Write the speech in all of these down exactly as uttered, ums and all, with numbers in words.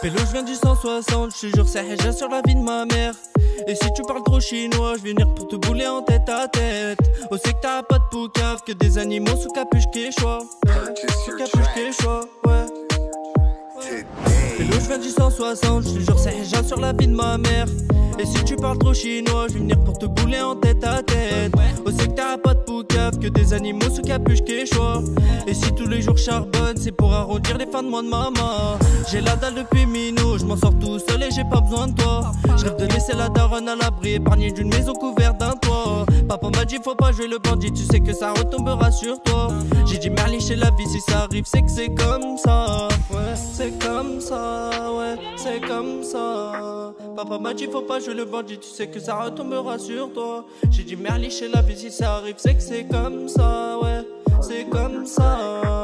Pélo, je viens du cent soixante, je te jure, c'est Heja sur la vie de ma mère. Et si tu parles trop chinois, je vais venir pour te bouler en tête à tête. On sait que t'as pas de poucave, que des animaux sous capuche quechua. Sous capuche quechua, ouais. Pélo, je viens du cent soixante, je te jure, c'est Heja sur la vie de ma mère. Et si tu parles trop chinois, je vais venir pour te bouler en tête à tête. On sait que t'as pas de poucave, que des animaux sous capuche quechua. Et si tous les jours charbonne, c'est pour arrondir les fins de mois de maman. J'ai la dalle depuis minot, je m'en sors tout seul et j'ai pas besoin de toi. Je rêve de laisser la daronne à l'abri, épargné d'une maison couverte d'un toit. Papa m'a dit faut pas jouer le bandit, tu sais que ça retombera sur toi. J'ai dit merli chez la vie, si ça arrive c'est que c'est comme ça. Ouais, c'est comme ça, ouais, c'est comme ça. Papa m'a dit faut pas jouer le bandit, tu sais que ça retombera sur toi. J'ai dit merli chez la vie, si ça arrive c'est que c'est comme ça, ouais, c'est comme ça.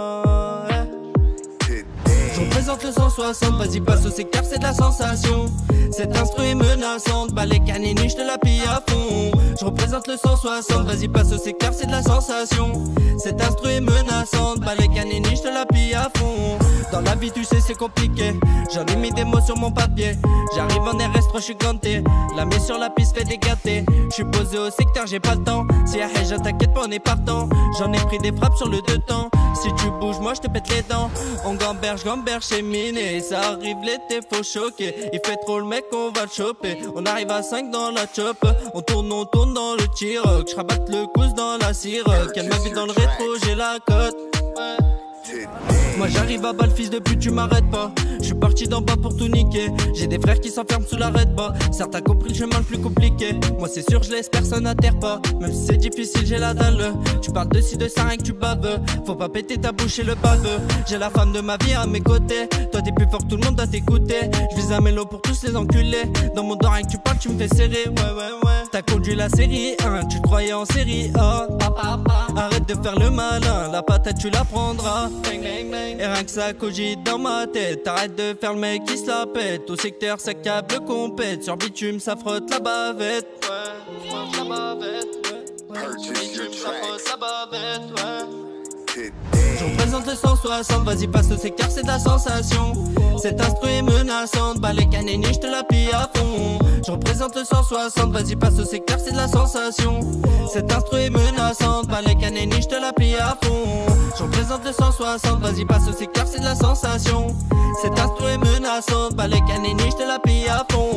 Je représente le cent soixante, vas-y passe au secteur, c'est de la sensation. Cet instru est menaçante, bah les canini, je te la pille à fond. Je représente le cent soixante, vas-y passe au secteur, c'est de la sensation. Cet instru est menaçante, bah les canini, je te la pille à fond. Dans la vie tu sais c'est compliqué, j'en ai mis des mots sur mon papier. J'arrive en R S trois, je suis ganté, la main sur la piste fait des gâtés. Je suis posé au secteur, j'ai pas le temps, si y'a Heja t'inquiète pas on est partant. J'en ai pris des frappes sur le deux temps, si tu bouges moi je te pète les dents. On gamberge, gamberge chez Miné, ça arrive l'été faut choquer. Il fait trop le mec on va le choper, on arrive à cinq dans la chop. On tourne, on tourne dans le tir, je rabatte le cousse dans la cire. Qu'elle m'a vu dans le rétro, j'ai la cote. Moi j'arrive à bas, le fils de pute, tu m'arrêtes pas. Je suis parti d'en bas pour tout niquer. J'ai des frères qui s'enferment sous la red bas. Certains compris le chemin le plus compliqué. Moi c'est sûr, je laisse personne à terre pas. Même si c'est difficile, j'ai la dalle. Tu parles de ci, de ça, rien que tu baves. Faut pas péter ta bouche et le baveux. J'ai la femme de ma vie à mes côtés. Toi t'es plus fort, tout le monde doit t'écouter. Je vise un mélo pour tous les enculés. Dans mon dos, rien que tu parles, tu me fais serrer. Ouais, ouais, ouais. T'as conduit la série un, tu te croyais en série A. Arrête de faire le malin, la patate tu la prendras. Et rien que ça cogite dans ma tête. Arrête de faire le mec qui se la pète. Au secteur ça câble compète. Sur bitume ça frotte la bavette. Ouais, frotte la bavette. Ouais, ouais. Sur bitume ça frotte la bavette. Ouais. Je représente le cent soixante, vas-y passe au secteur, c'est de la sensation. Cet instru est menaçante, bah les canini, je te la pille à fond. Je représente le cent soixante, vas-y passe au secteur, c'est de la sensation. Cet instru est menaçante, bah les canini, je te la pille à fond. Je représente le cent soixante, vas-y passe au secteur, c'est de la sensation. Cet instru est menaçante, bah les canini, je te la pille à fond.